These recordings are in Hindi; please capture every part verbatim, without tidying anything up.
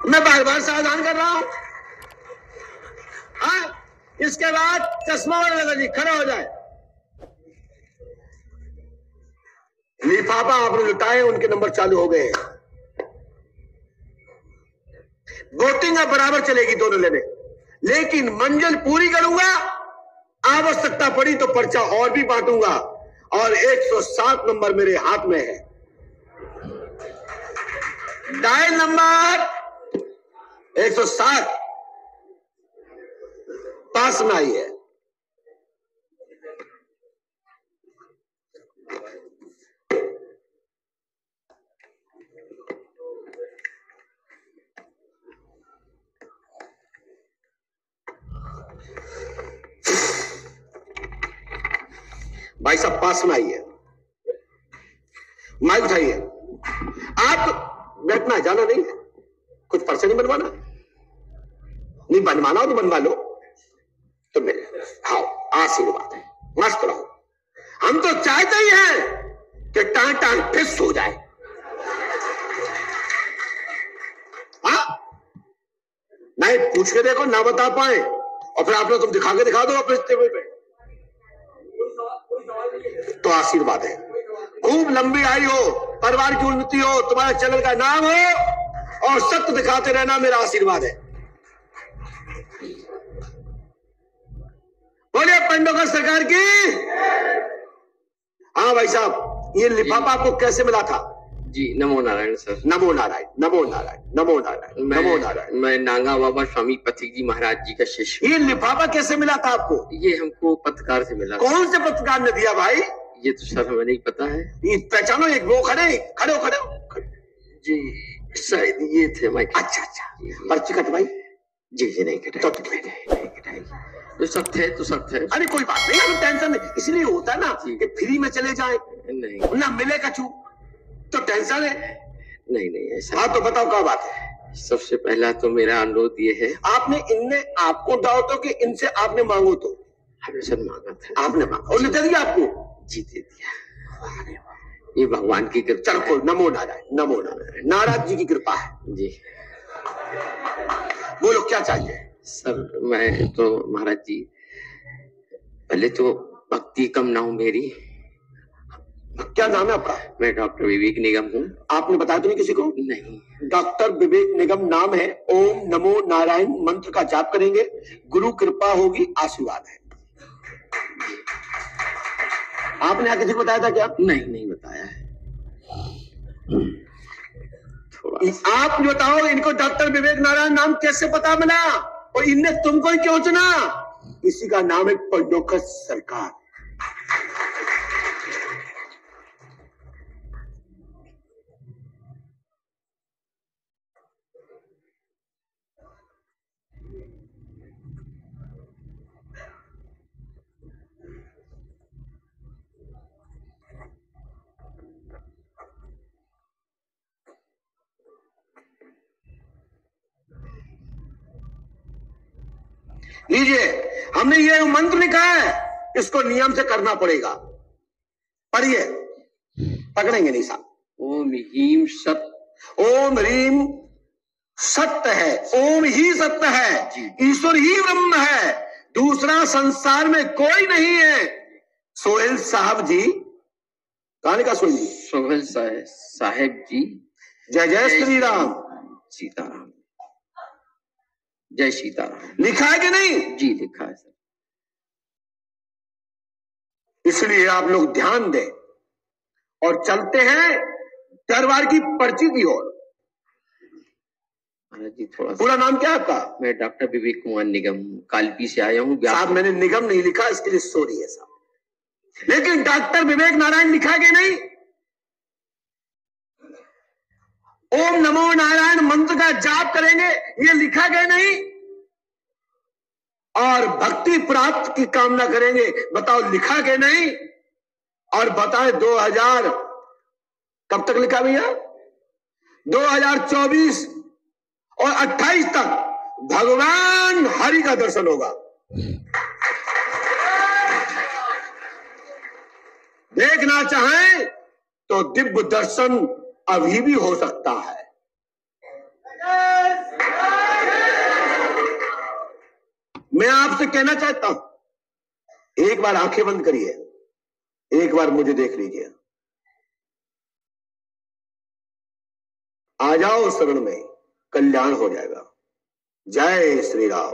मैं बार बार सावधान कर रहा हूं। हाँ, इसके बाद चश्मा और लगा जी, खड़ा हो जाए। लिफाफा आपने लुटाए, उनके नंबर चालू हो गए हैं। वोटिंग अब बराबर चलेगी दोनों लेने, लेकिन मंजिल पूरी करूंगा। आवश्यकता पड़ी तो पर्चा और भी बांटूंगा, और एक सौ सात नंबर मेरे हाथ में है। डायल नंबर एक सौ सात पास में आई है। भाई साहब पास में आई है। माइक उठाइए। आप बैठना है, जाना नहीं है। कुछ पर्चे नहीं बनवाना, नहीं बनवाना हो तो बनवा लो। तो मेरे हाँ आशीर्वाद है, मस्त रहो। हम तो चाहते ही हैं कि टांग टांग फिस हो जाए। हाँ, नहीं पूछ के देखो, ना बता पाए और फिर आप लोग तुम दिखा के दिखा दो अपने टेबल पे, तो आशीर्वाद है। खूब लंबी आयु हो, परिवार की उन्नति हो, तुम्हारे चैनल का नाम हो और सत्य दिखाते रहना, मेरा आशीर्वाद है। बोलिए पंडोकर सरकार की। हाँ भाई साहब, ये लिफाफा आपको कैसे मिला था? जी नमो नारायण सर। नमो नारायण, नमो नारायण, नमो नारायण, नमो नारायण। मैं नागा बाबा स्वामी पथिक जी महाराज जी का शिष्य। ये लिफाफा कैसे मिला था आपको? ये हमको पत्रकार से मिला। कौन से पत्रकार ने दिया भाई? ये तो सर हमें नहीं पता है। ये पहचानो, एक वो खड़े खड़े खड़े खड़े जी, शायद ये थे। मैं अच्छा अच्छा, पर्ची कटवाई? जी जी नहीं कटाई। तो नहीं कटाई तो सब थे तो सब थे। अरे कोई बात नहीं, हमें टेंशन नहीं। इसलिए होता है ना कि फ्री में चले जाए, नहीं ना मिले कछु तो टेंशन है। नहीं नहीं ऐसा। हाँ तो बताओ क्या बात है? सबसे पहला तो मेरा अनुरोध ये है, आपने इनने आपको दाओ तो कि इनसे आपने मांगो तो? हमने सर मांगा था। आपने मांगा और दे दिया आपको? जी दे दिया। ये भगवान की कृपा। चलो नमो नारायण, नमो नारायण। नाराज जी की कृपा है जी। बोलो क्या चाहिए? सर मैं तो महाराज जी, पहले तो भक्ति कम ना हो मेरी। क्या नाम है आपका? मैं डॉक्टर विवेक निगम हूँ। आपने बताया तो नहीं किसी को? नहीं। डॉक्टर विवेक निगम नाम है। ओम नमो नारायण मंत्र का जाप करेंगे, गुरु कृपा होगी, आशीर्वाद है। आपने यहाँ किसी को बताया था क्या? नहीं नहीं बताया है। थोड़ा आप बताओ, इनको डॉक्टर विवेक नारायण नाम कैसे पता मिला और इनने तुमको ही क्यों चुना? इसी का नाम है पंडोकर सरकार। लीजिए, हमने ये मंत्र लिखा है, इसको नियम से करना पड़ेगा। पढ़िए, पकड़ेंगे नहीं साहब। ओम हीम सत्य। ओम ह्रीम सत्य है, ओम ही सत्य है, ईश्वर ही ब्रह्म है, दूसरा संसार में कोई नहीं है। सोहेल साहब जी, कहानी का सोहेल जी? सोहेल साहेब जी। जय जय श्री राम। सीताराम। जय सीताराम। लिखा है कि नहीं? जी लिखा है सर। इसलिए आप लोग ध्यान दें और चलते हैं दरबार की पर्ची की ओर। महाराज जी थोड़ा। पूरा नाम क्या है आपका? मैं डॉक्टर विवेक कुमार निगम कालपी से आया हूँ। साहब मैंने निगम नहीं लिखा, इसके लिए सॉरी है साहब, लेकिन डॉक्टर विवेक नारायण लिखा कि नहीं? ओम नमो नारायण मंत्र का जाप करेंगे, ये लिखा गया नहीं? और भक्ति प्राप्त की कामना करेंगे, बताओ लिखा गया नहीं? और बताएं दो हजार कब तक लिखा भैया? दो हजार चौबीस और अट्ठाईस तक भगवान हरि का दर्शन होगा। देखना चाहें तो दिव्य दर्शन अभी भी हो सकता है। मैं आपसे कहना चाहता हूं, एक बार आंखें बंद करिए, एक बार मुझे देख लीजिए। आ जाओ शरण में, कल्याण हो जाएगा। जय श्री राम।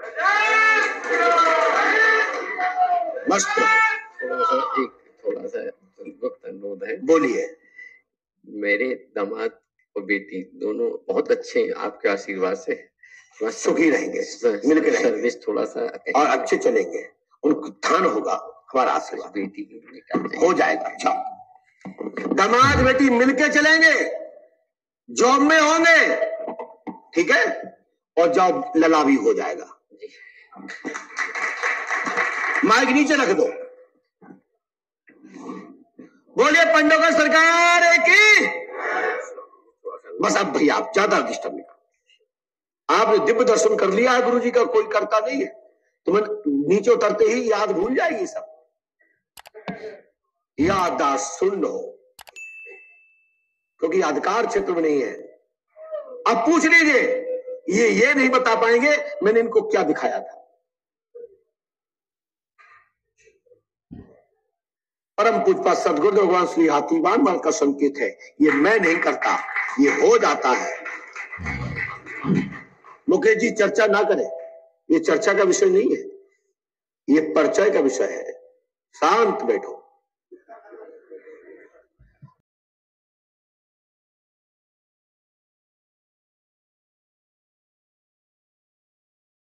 मस्त। थोड़ा सा एक थोड़ा सा वक्त अनुरोध है। बोलिए। मेरे दामाद और बेटी दोनों बहुत अच्छे हैं, आपके आशीर्वाद से सुखी रहेंगे, मिलकर रहेंगे, सर्विस थोड़ा सा और अच्छे चलेंगे, उनको ध्यान होगा हमारा आशीर्वाद। बेटी हो जाएगा। अच्छा, दामाद बेटी मिलके चलेंगे, जॉब में होंगे, ठीक है, और जॉब लला भी हो जाएगा। माइक नीचे रख दो। बोलिए पंडोकर सरकार की। बस अब भैया आप ज्यादा डिस्टर्ब नहीं, आपने दिव्य दर्शन कर लिया है गुरु जी का, कोई करता नहीं है, तुम्हें नीचे उतरते ही याद भूल जाएगी सब। याददाश्त सुन लो, क्योंकि अधिकार क्षेत्र में नहीं है। अब पूछ लीजिए, ये ये नहीं बता पाएंगे मैंने इनको क्या दिखाया था। परम पूज्य सदगुरु भगवान श्री हाथीवान माल का संकेत है, ये मैं नहीं करता, ये हो जाता है। मुकेश जी चर्चा ना करें, ये चर्चा का विषय नहीं है, ये परिचय का विषय है। शांत बैठो।